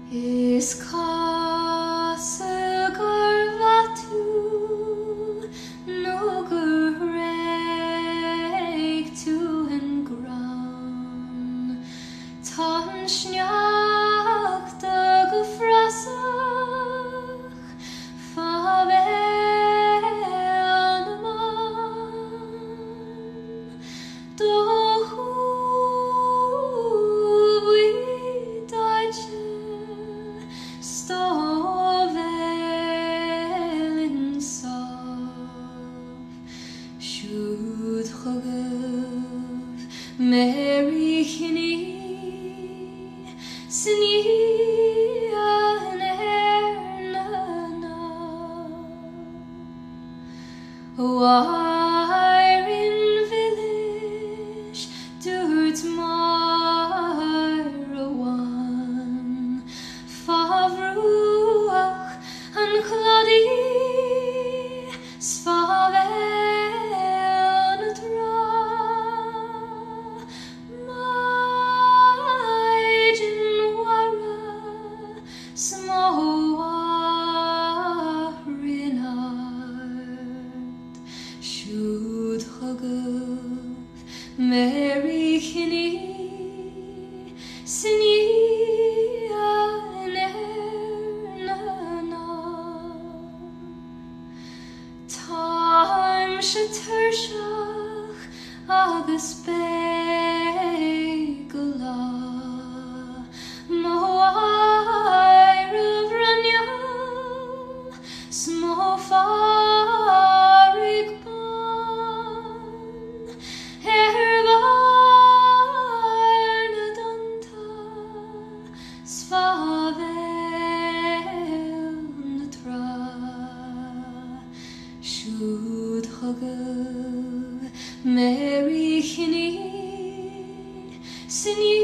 Is casa garvatu no gereg to en gran tan snjak de gefrasach favel man doch we deutsche Stavel in sof Should chogev Mary Kinney Sini an ernana Wyrin village Durt Marawan Favruach an Claudi Sfavel dra Mhaighdean Mhara Smoarinard Should chogev Mary Kinney Sini an ernana Time shetershach agus begala Moairav ranyal Smo farig ban Ervarna danta Sfavel natra Should chogev Mary Kinney Sini